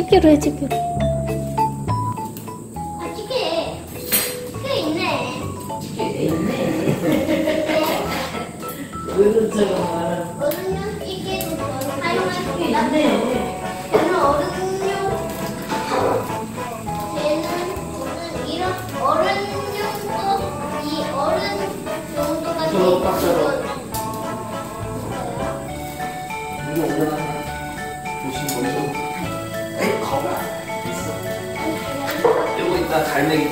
집게로 해, 집게로. 아, 집게 있네. 어른처럼 말하는. 어른용 집게도 사용할 수 있는데 저는 어른용 쟤는 이런 어른용도 이 어른 정도가 저 빡쳐요. 이거 오잖아. 조심 거기서. 에이 거봐. 있어. 요거 이따 갈매기.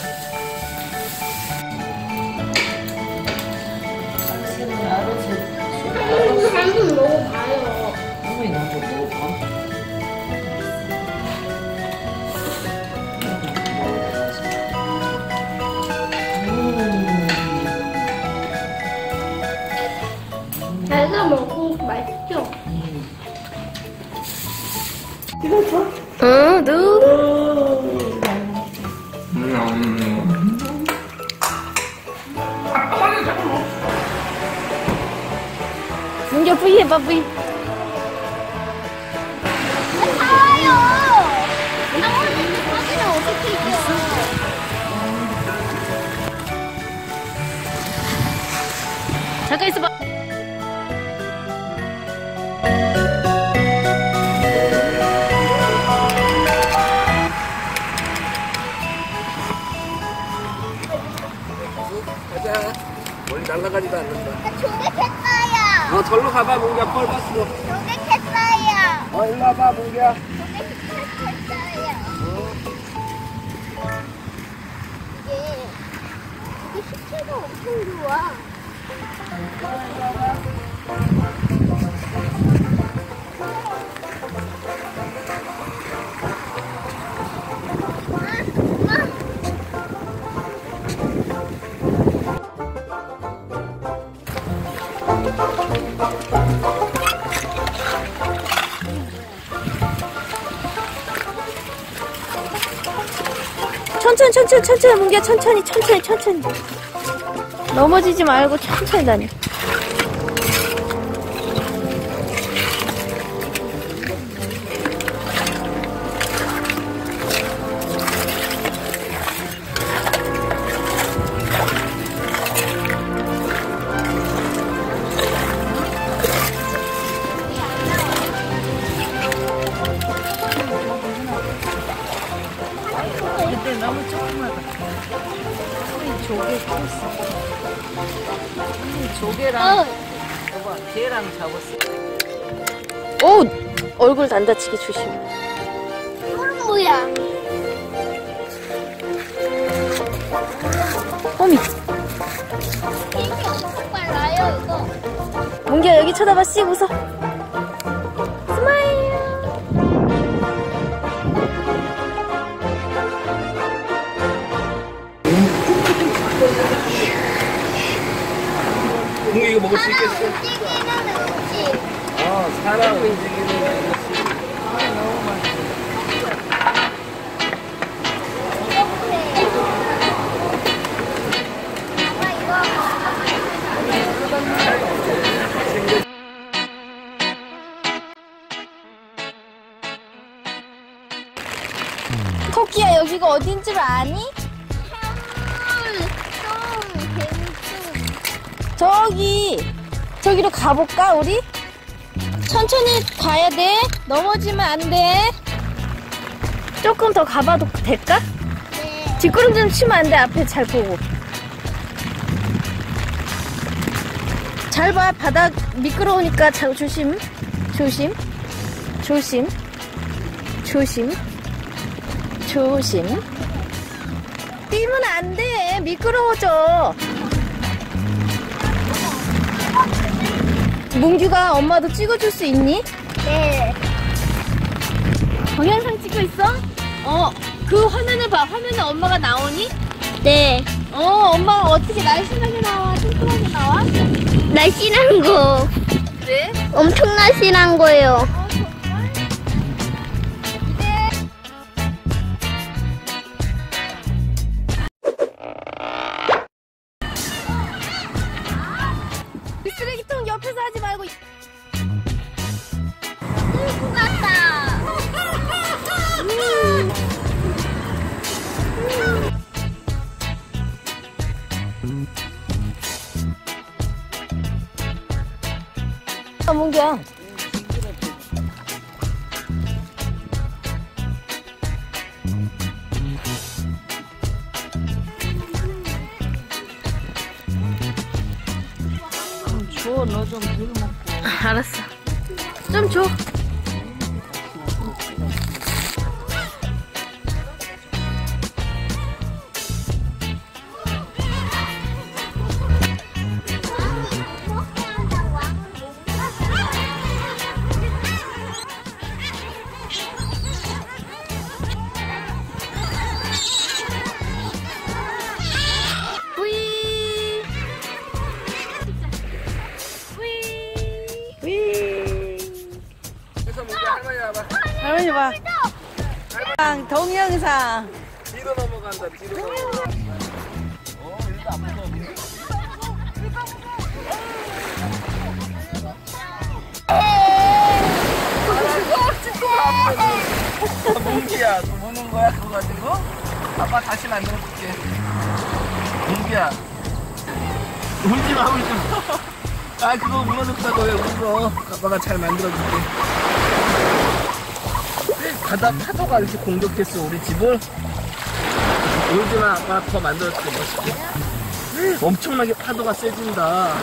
당신은 알아서. 한번 먹어봐요. 어머니 나도 먹어봐. 잘가 먹고 맛있죠? 이거 줘? 응, 누. 문겨 뿌이 해봐, 뿌이. 사와요! 사진을 어떻게 있어? 잠깐 있어봐. 가자. 멀리 날아가지도 않는다. 조개했어요! 절로 가봐, 몽기야. 펄 봤어. 조개했어요! 일로 와봐, 몽기야. 조개했어요! 이게 식초가 엄청 좋아. 천천히, 문기야. 천천히. 넘어지지 말고 천천히 다녀. 근데 너무 조그마다. 조개 컸어. 조개랑, 봐봐, 개랑 잡았어. 오! 얼굴 안 다치게 조심. 이거는 뭐야? 어미. 힘이 엄청 빨라요, 이거. 문기야, 여기 쳐다봐, 씩 웃어. 스마일. 몽기 이거 먹을 수 사람 있겠어? 움직이는 음식. 사람 움직이는 음식. 너무 맛있어. 토끼야, 여기가 어딘 줄 아니? 저기로 가볼까, 우리? 천천히 가야 돼. 넘어지면 안 돼. 조금 더 가봐도 될까? 네. 뒷구름 좀 치면 안 돼. 앞에 잘 보고. 잘 봐. 바닥 미끄러우니까 조심. 뛰면 안 돼. 미끄러워져. 몽규가 엄마도 찍어줄 수 있니? 네. 동영상 찍고 있어? 그 화면을 봐. 화면에 엄마가 나오니? 네. 엄마가 어떻게 날씬하게 나와? 뚱뚱하게 나와? 날씬한 거. 그래? 엄청 날씬한 거예요. 정말? 이 쓰레기통 옆에서 하지 말고. 끌고 갔다. 아, 문기야. 줘, 너 좀 덜 먹고. 알았어. 좀 줘. 그래서 문제 할머니 와봐. 할머니 봐. 동영상. 뒤로 넘어간다, 뒤로 넘어간다. 이거 안 무서워. 몽기야, 너 무는 거야, 그거 가지고? 아빠 다시 만들어줄게. 몽기야. 울지 마, 울지 마. 아, 그거 물어줬다, 너 왜 울어? 아빠가 잘 만들어줄게. 바다 파도가 이렇게 공격했어, 우리 집을. 울지 마, 아빠가 더 만들어줄게, 멋있게. 엄청나게 파도가 세진다.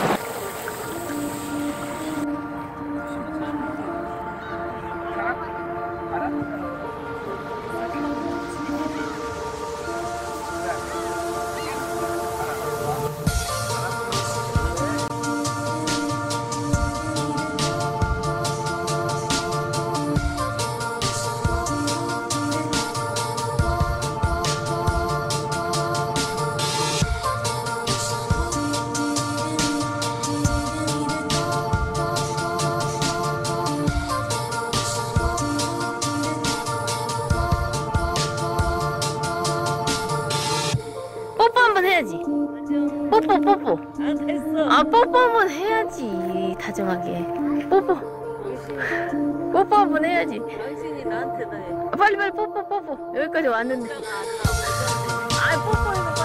뽀뽀 한번 해야지. 뽀뽀, 뽀뽀. 아, 됐어. 아, 뽀뽀 한번 해야지. 다정하게. 뽀뽀. 뽀뽀 한번 해야지. 당신이 나한테다 해. 빨리, 빨리 뽀뽀, 뽀뽀. 여기까지 왔는데. 아, 뽀뽀 해봐.